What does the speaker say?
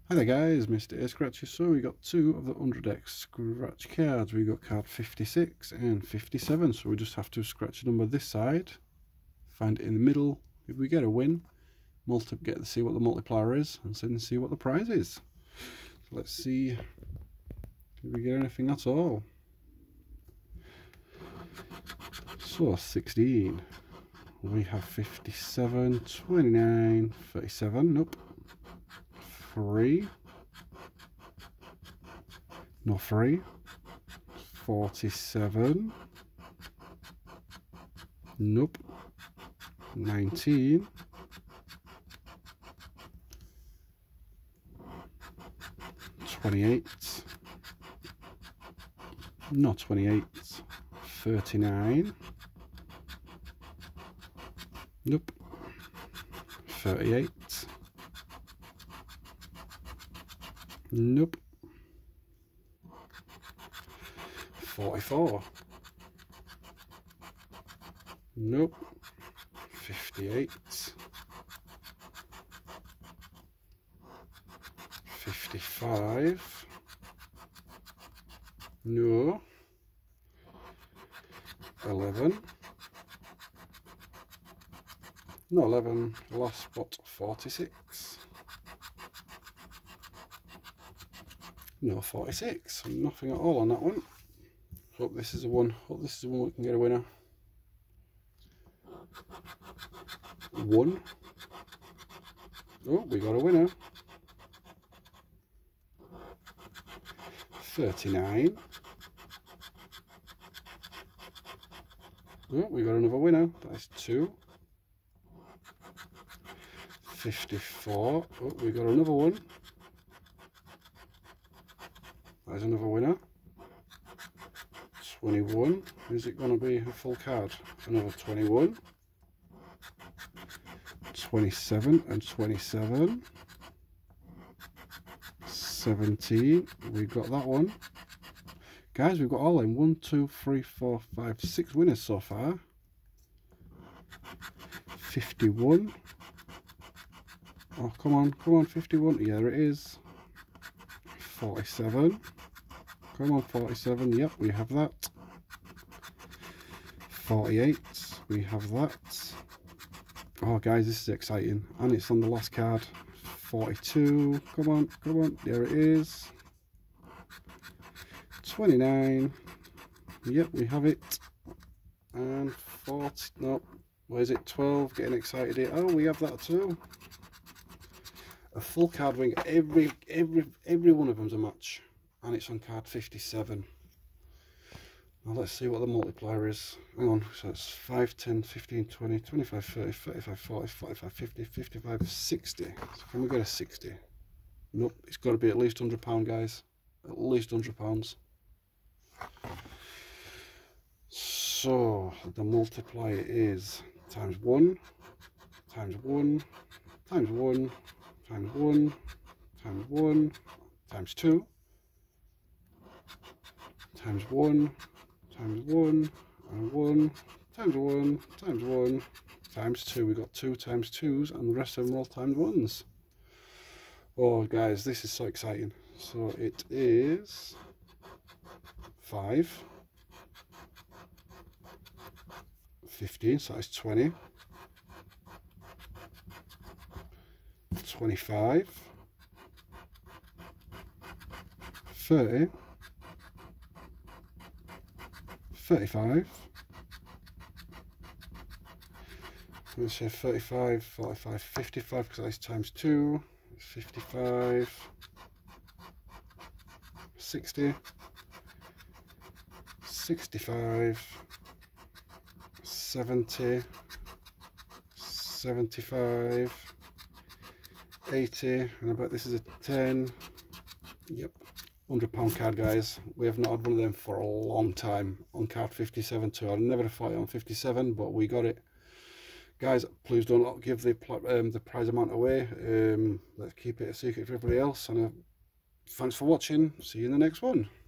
Hi there guys, Mr. A Scratcher. So we got two of the 100x scratch cards. We got card 56 and 57. So we just have to scratch a number this side, find it in the middle. If we get a win, get to see what the multiplier is, and then see what the prize is. So let's see. Did we get anything at all? So 16. We have 57, 29, 37. Nope. 3, no 3, 47, nope, 19, 28, no 28, 39, nope, 38, nope, 44, nope, 58, 55, no, 11, no 11, last spot 46, no 46, nothing at all on that one. Hope this is the one. Hope this is the one we can get a winner. 1. Oh, we got a winner. 39. Oh, we got another winner. That's 2. 54. Oh, we got another one. There's another winner. 21. Is it going to be a full card? Another 21. 27 and 27. 17. We got that one. Guys, we've got all in 1, 2, 3, 4, 5, 6 winners so far. 51. Oh, come on, 51. Yeah, it is. 47. Come on, 47. Yep, we have that. 48. We have that. Oh, guys, this is exciting. And it's on the last card. 42. Come on. There it is. 29. Yep, we have it. And 40. No, where's it? 12. Getting excited here. Oh, we have that too. A full card wing. Every one of them's a match. And it's on card 57. Now let's see what the multiplier is. Hang on, so it's 5, 10, 15, 20, 25, 30, 35, 40, 45, 50, 55, 60. So can we get a 60? Nope, it's got to be at least £100, guys. At least £100. So the multiplier is times 1, times 1, times 1, times 1, times 1, times 2, times 1, times 1, and 1, times 1, times 1, times 2. We got 2 times 2s, and the rest of them are all times 1s. Oh, guys, this is so exciting. So it is 5, 15, so that's 20, 25, 30, 35, let's say 35, 45, 55, because that's times 2, 55, 60, 65, 70, 75, 80, and I bet this is a 10. Yep, £100 card, guys. We have not had one of them for a long time. On card 57 too. I've never thought on 57, but we got it, guys. Please don't give the prize amount away. Let's keep it a secret for everybody else. And thanks for watching. See you in the next one.